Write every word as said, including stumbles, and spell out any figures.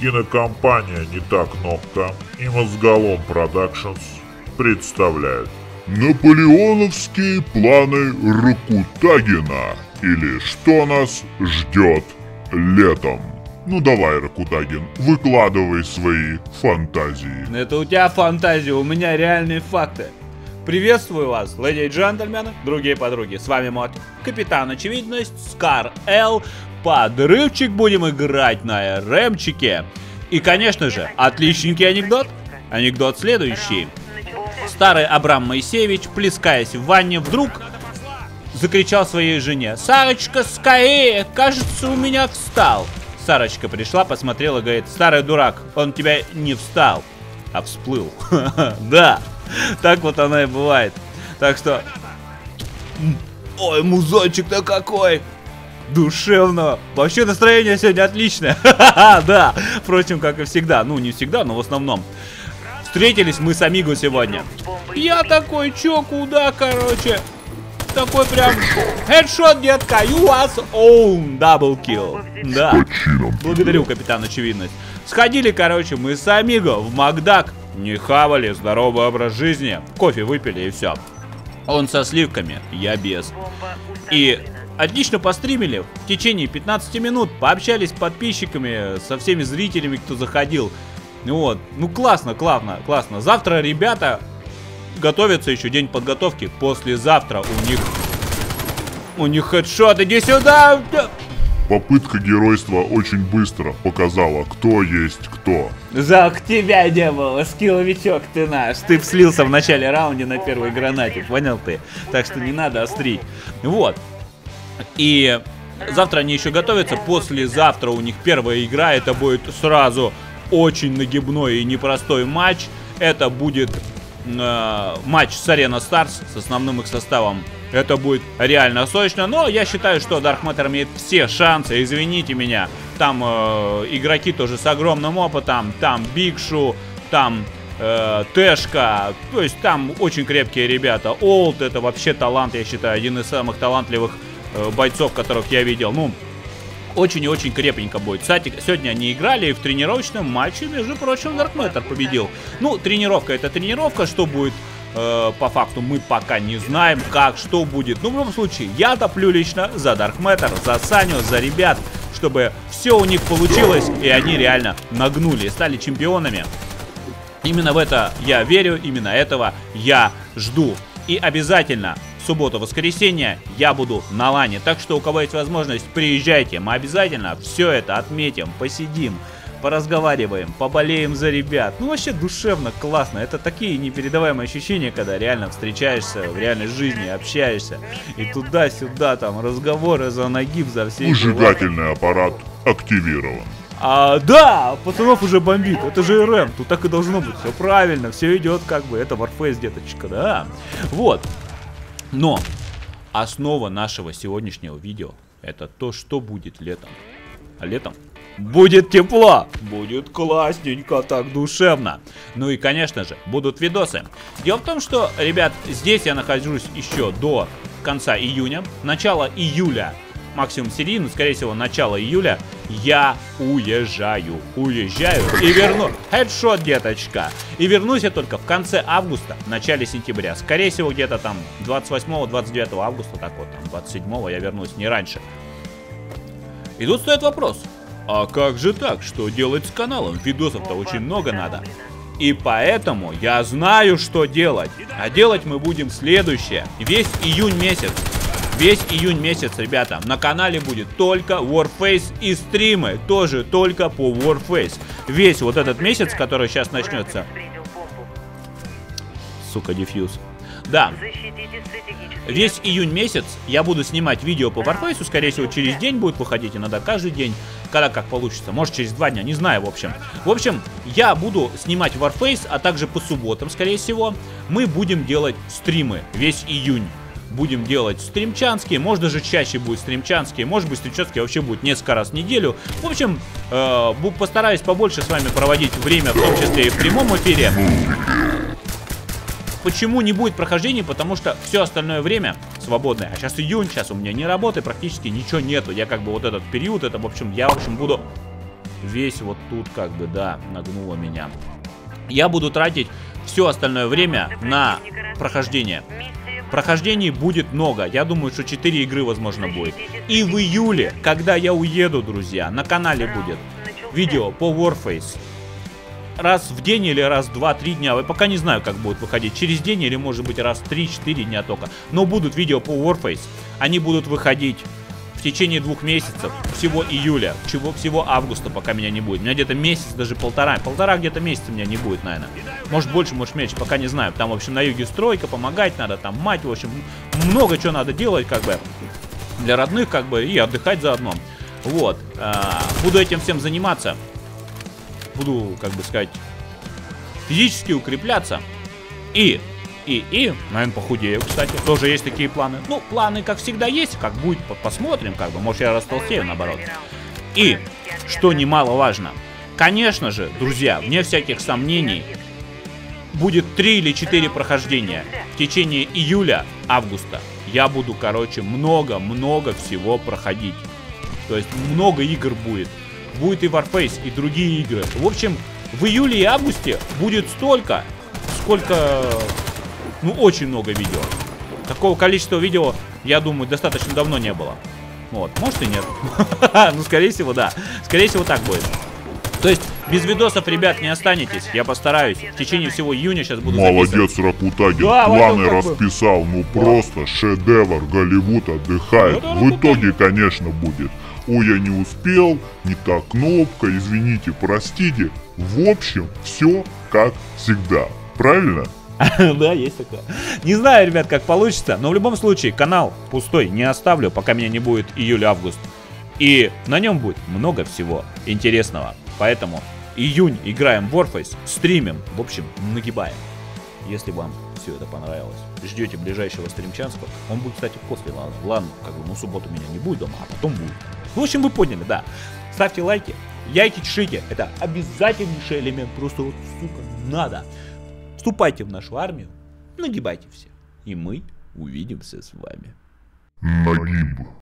Кинокомпания «Не так Кнопка» и «Мозголом Продакшнс» представляют наполеоновские планы Ракутагина, или что нас ждет летом. Ну давай, Ракутагин, выкладывай свои фантазии. Это у тебя фантазия, у меня реальные факты. Приветствую вас, леди и джентльмены, другие подруги. С вами мод Капитан Очевидность, Скар Л. Подрывчик будем играть на РМчике. И, конечно же, отличненький анекдот. Анекдот следующий. Старый Абрам Моисеевич, плескаясь в ванне, вдруг закричал своей жене: «Сарочка, скорее! Кажется, у меня встал!» Сарочка пришла, посмотрела, говорит: «Старый дурак, он у тебя не встал, а всплыл». Да, так вот оно и бывает. Так что... Ой, музончик-то какой! Душевно. Вообще настроение сегодня отличное. Да, впрочем, как и всегда. Ну, не всегда, но в основном. Встретились мы с Амиго сегодня. Я такой, чё, куда, короче? Такой прям хедшот, детка. You was own double kill. Да. Благодарю, Капитан Очевидность. Сходили, короче, мы с Амиго в Макдак. Не хавали, здоровый образ жизни. Кофе выпили и все. Он со сливками, я без. И отлично постримили. В течение пятнадцати минут пообщались с подписчиками, со всеми зрителями, кто заходил. Вот. Ну, классно, классно, классно. Завтра ребята готовятся, еще день подготовки. Послезавтра у них... У них хедшот. Иди сюда! Попытка геройства очень быстро показала, кто есть кто. Жалко, тебя не было, скилловичок ты наш. Ты вслился в начале раунда на первой гранате, понял ты? Так что не надо острить. Вот. И завтра они еще готовятся. Послезавтра у них первая игра. Это будет сразу очень нагибной и непростой матч. Это будет э, матч с Arena Stars с основным их составом. Это будет реально сочно. Но я считаю, что Dark Matter имеет все шансы. Извините меня. Там э, игроки тоже с огромным опытом. Там Бигшу, там э, Тэшка. То есть там очень крепкие ребята. Олд — это вообще талант, я считаю. Один из самых талантливых э, бойцов, которых я видел. Ну, очень и очень крепенько будет. Кстати, сегодня они играли в тренировочном матче. Между прочим, Dark Matter победил. Ну, тренировка — это тренировка. Что будет э, по факту, мы пока не знаем, как, что будет. Ну, в любом случае, я топлю лично за Dark Matter, за Саню, за ребят, чтобы все у них получилось, и они реально нагнули, стали чемпионами. Именно в это я верю, именно этого я жду. И обязательно в субботу-воскресенье я буду на лане. Так что у кого есть возможность, приезжайте. Мы обязательно все это отметим, посидим, поразговариваем, поболеем за ребят. Ну, вообще душевно, классно. Это такие непередаваемые ощущения, когда реально встречаешься в реальной жизни, общаешься. И туда-сюда там разговоры за нагиб, за все. Выжигательный аппарат активирован. А, да, пацанов уже бомбит. Это же РМ, тут так и должно быть. Все правильно, все идет как бы. Это Warface, деточка, да. Вот. Но основа нашего сегодняшнего видео — это то, что будет летом. А летом будет тепло, будет классненько, так душевно. Ну и, конечно же, будут видосы. Дело в том, что, ребят, здесь я нахожусь еще до конца июня. Начало июля, максимум середины, скорее всего, начало июля, я уезжаю. Уезжаю и верну. Хедшот, деточка. И вернусь я только в конце августа, в начале сентября. Скорее всего, где-то там двадцать восьмого — двадцать девятого августа, так вот, там двадцать седьмого я вернусь, не раньше. И тут стоит вопрос: а как же так? Что делать с каналом? Видосов-то очень много надо. И поэтому я знаю, что делать. А делать мы будем следующее. Весь июнь месяц. Весь июнь месяц, ребята, на канале будет только Warface и стримы. Тоже только по Warface. Весь вот этот месяц, который сейчас начнется. Сука, дефьюз. Да. Весь июнь месяц я буду снимать видео по Warface. Скорее всего, через день будет выходить. Иногда каждый день. Когда как получится. Может, через два дня. Не знаю, в общем. В общем, я буду снимать Warface, а также по субботам, скорее всего, мы будем делать стримы весь июнь. Будем делать стримчанские, может даже чаще будет стримчанские, может быть стримчанские вообще будет несколько раз в неделю. В общем, э, постараюсь побольше с вами проводить время, в том числе и в прямом эфире. Почему не будет прохождений? Потому что все остальное время свободное. А сейчас июнь, сейчас у меня ни работы, практически ничего нету. Я как бы вот этот период, это в общем, я в общем буду весь вот тут как бы, да, нагнуло меня. Я буду тратить все остальное время на прохождение. Прохождений будет много. Я думаю, что четыре игры, возможно, будет. И в июле, когда я уеду, друзья, на канале будет видео по Warface. Раз в день или раз в два-три дня. Я пока не знаю, как будет выходить. Через день или, может быть, раз в три-четыре дня только. Но будут видео по Warface. Они будут выходить в течение двух месяцев. Всего июля. Чего, всего августа, пока меня не будет. У меня где-то месяц, даже полтора. Полтора где-то месяца меня не будет, наверное. Может больше, может меньше, пока не знаю. Там, в общем, на юге стройка, помогать надо, там мать, в общем, много чего надо делать, как бы, для родных, как бы, и отдыхать заодно. Вот. А, буду этим всем заниматься. Буду, как бы сказать, физически укрепляться. И, и, и, наверное, похудею, кстати. Тоже есть такие планы. Ну, планы, как всегда, есть. Как будет, посмотрим, как бы. Может, я растолстею, наоборот. И, что немаловажно, конечно же, друзья, вне всяких сомнений, будет три или четыре прохождения в течение июля-августа. Я буду, короче, много-много всего проходить. То есть много игр будет. Будет и Warface, и другие игры. В общем, в июле и августе будет столько, сколько... Ну, очень много видео. Такого количества видео, я думаю, достаточно давно не было. Вот, может и нет. Ну, скорее всего, да. Скорее всего, так будет. То есть, без видосов, ребят, не останетесь. Я постараюсь. В течение всего июня сейчас буду Молодец, Ракутагин. Да, Планы вот расписал. Ну, просто шедевр. Голливуд отдыхает. Да, В итоге, конечно, будет. Ой, я не успел, не та кнопка, извините, простите. В общем, все как всегда. Правильно? Да, есть такое. Не знаю, ребят, как получится, но в любом случае канал пустой не оставлю, пока меня не будет июль-август. И на нем будет много всего интересного. Поэтому июнь играем в Warface, стримим, в общем, нагибаем. Если вам все это понравилось, ждете ближайшего стримчанского. Он будет, кстати, после, ладно, ладно, как бы, ну, в субботу меня не будет дома, а потом будет. В общем, вы поняли, да. Ставьте лайки, яйки чешите. Это обязательнейший элемент. Просто вот, сука, надо. Вступайте в нашу армию, нагибайте всех. И мы увидимся с вами. Нагиб.